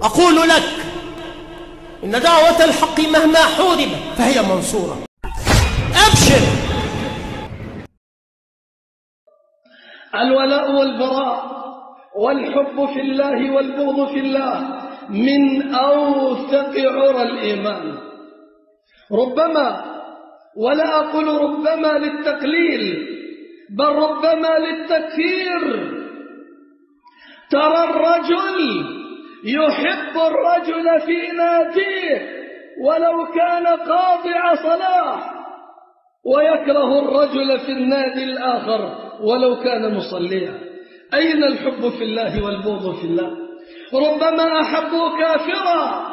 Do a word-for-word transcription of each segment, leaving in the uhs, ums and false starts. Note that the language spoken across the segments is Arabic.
أقول لك إن دعوة الحق مهما حوربت فهي منصورة. أبشر. الولاء والبراء والحب في الله والبغض في الله من أوثق عرى الإيمان. ربما، ولا أقول ربما للتقليل، بل ربما للتكثير، ترى الرجل يحب الرجل في ناديه ولو كان قاطع صلاة، ويكره الرجل في النادي الآخر ولو كان مصليا. أين الحب في الله والبغض في الله؟ ربما أحبوا كافرا،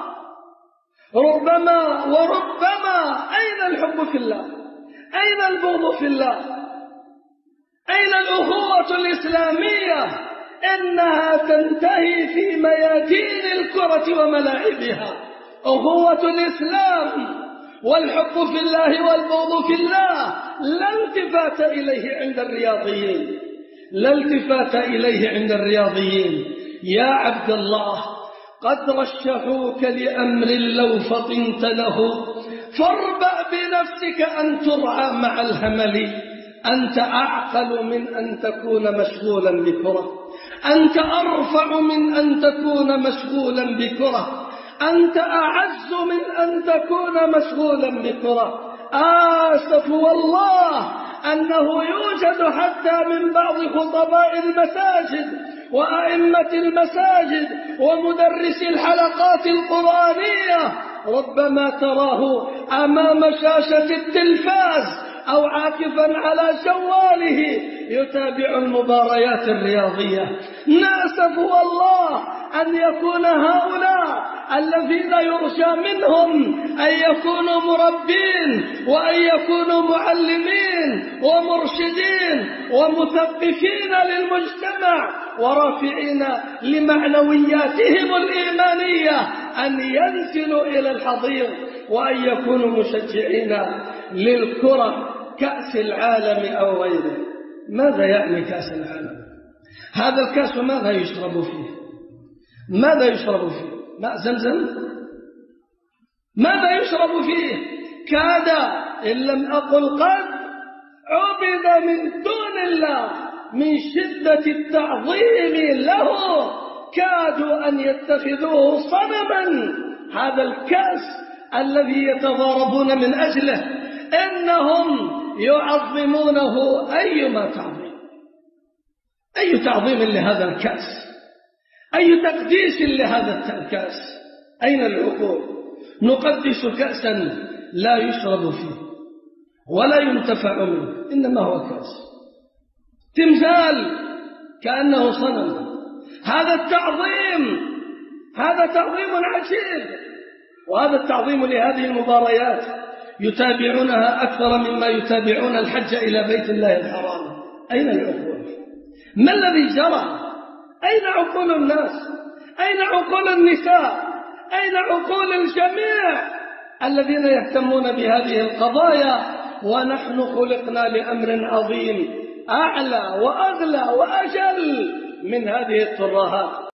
ربما وربما. أين الحب في الله؟ أين البغض في الله؟ أين الأخوة الإسلامية؟ إنها تنتهي في ميادين الكرة وملاعبها. أخوة الإسلام والحب في الله والبغض في الله لا التفات إليه عند الرياضيين، لا التفات إليه عند الرياضيين. يا عبد الله، قد رشحوك لأمر لو فطنت له، فاربأ بنفسك أن ترعى مع الهمل. أنت أعقل من أن تكون مشغولا بكرة، أنت أرفع من أن تكون مشغولا بكرة، أنت أعز من أن تكون مشغولا بكرة. آسف والله أنه يوجد حتى من بعض خطباء المساجد وأئمة المساجد ومدرسي الحلقات القرآنية ربما تراه أمام شاشة التلفاز أو عاكفا على جواله يتابع المباريات الرياضية. نأسف والله أن يكون هؤلاء الذين يرجى منهم أن يكونوا مربين وأن يكونوا معلمين ومرشدين ومثقفين للمجتمع ورافعين لمعنوياتهم الإيمانية أن ينزلوا إلى الحضيض وأن يكونوا مشجعين للكرة كأس العالم أو غيره. ماذا يعني كأس العالم؟ هذا الكأس ماذا يشرب فيه؟ ماذا يشرب فيه؟ ماء زمزم؟ ماذا يشرب فيه؟ كاد إن لم أقل قد عبد من دون الله من شدة التعظيم له كادوا أن يتخذوه صنما. هذا الكأس الذي يتضاربون من أجله إنهم يعظمونه أيما تعظيم. أي تعظيم لهذا الكأس؟ أي تقديس لهذا الكأس؟ أين العقول؟ نقدس كأسا لا يشرب فيه ولا ينتفع منه، إنما هو كأس تمثال كأنه صنم. هذا التعظيم، هذا تعظيم عجيب. وهذا التعظيم لهذه المباريات يتابعونها أكثر مما يتابعون الحج إلى بيت الله الحرام. أين العقول؟ ما الذي جرى؟ أين عقول الناس؟ أين عقول النساء؟ أين عقول الجميع الذين يهتمون بهذه القضايا؟ ونحن خلقنا لأمر عظيم أعلى وأغلى وأجل من هذه الترهات.